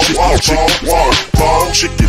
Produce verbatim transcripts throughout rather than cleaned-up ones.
chicken, chicken,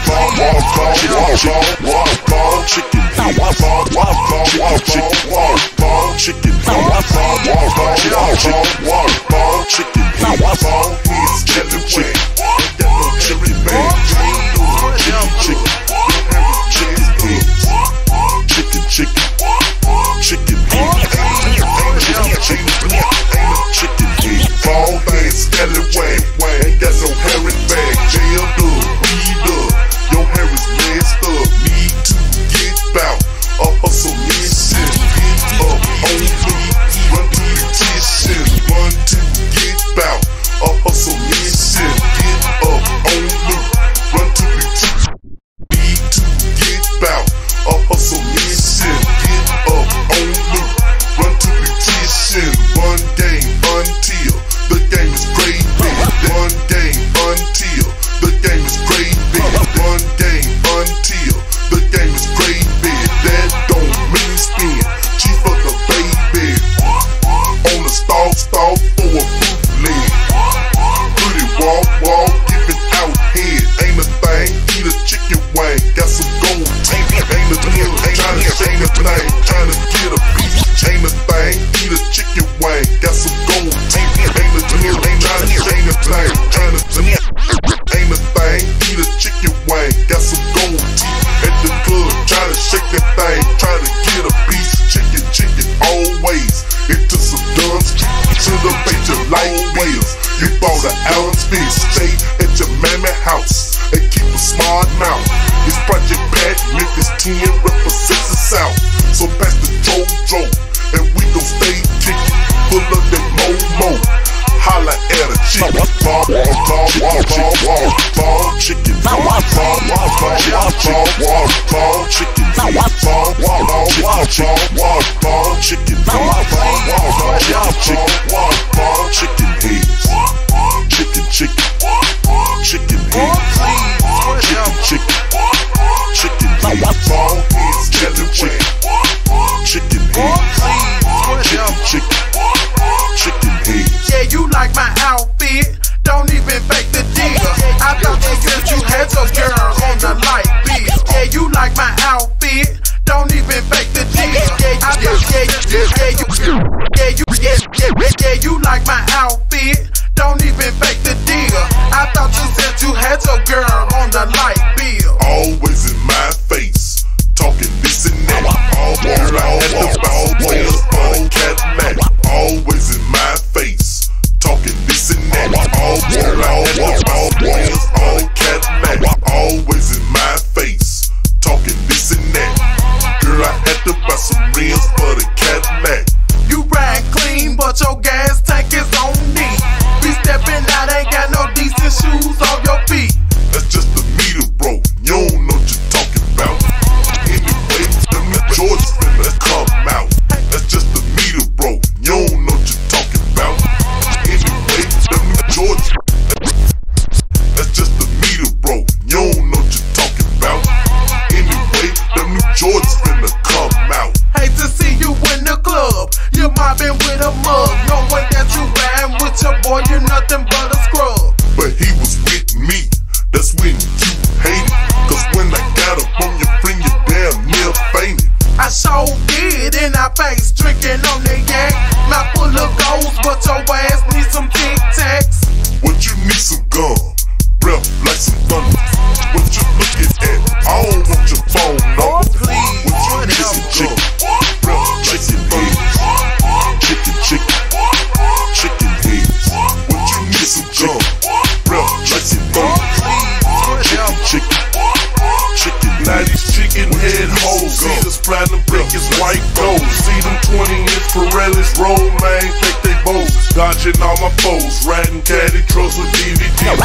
Chickenhead hoes, see this platinum brick is white gold. See them twenty inch Pirellis roll, man, think they bows. Dodging all my foes, riding caddy trucks with D V Ds.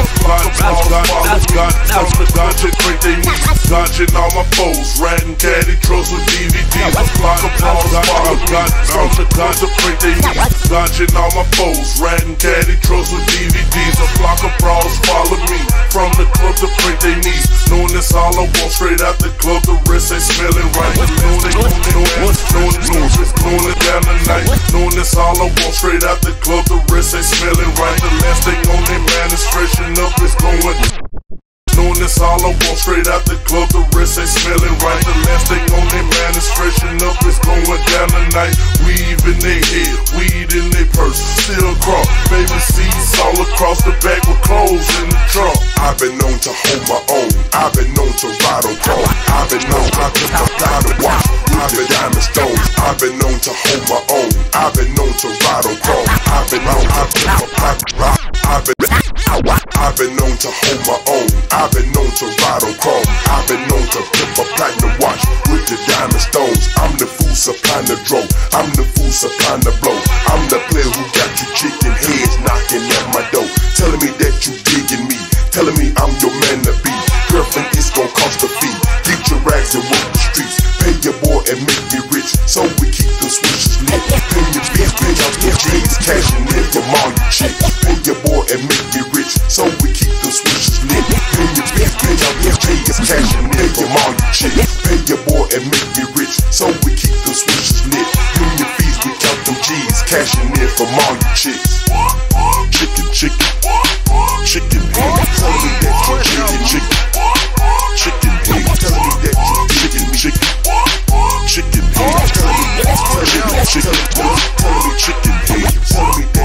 Dodging break they knees. Dodging all my foes, riding caddy trucks with D V Ds. Block applause, dodging break they knees. Dodging all my foes, riding caddy trucks with D V Ds. A flock of bras follow me from the club to break they knees. Knowing this all I want, straight out the club, the rest ain't smelling right. Knowing they, knowing they, knowing they, knowing it down the night. Knowing that's all I want. Straight out the club, the rest ain't smelling right. The last thing on their man is freshen up, it's going. Knowing that's all I want. Straight out the club, the rest ain't smelling right. The last thing on their man is freshen up, it's going down tonight. Weave in their head, weed in their purse, still cross. Baby seats all across the back with clothes in the trunk. I've been known to hold my own. I've been known to ride on chrome. I've been known I've been known to watch with the diamond stones. I've been known to hold my own. I've been known to ride on chrome. I've been known I've been I've been I've been known to hold my own. I've been known to ride on chrome. I've been known to pimp a platinum watch with the diamond stones. I'm the fool supplying the dough. I'm the fool supplying the blow. I'm the player who got you chicken heads knocking at my door, telling me that you digging me, telling me I'm your man to be. Girlfriend, it's gon' cost a fee. Get your rags and walk the streets. Pay your boy and make me rich, so we keep the switches lit. Pay your bitch, pay out your G's, cashing in from all you chicks. Pay your boy and make me rich, so we keep the switches lit. Pay your bitch, pay out your G's, cashing in from all you chicks. Pay your boy and make me rich, so we keep the switches lit. Pay your fees, we count them G's, cashing in from all you chicks. Chicken, chicken, chicken head. Tell me that you chicken, chicken, chicken head. tell me that you Chicken, chicken, chicken head. tell me that, tell me that, Chicken, chicken, tell me chicken head. tell me that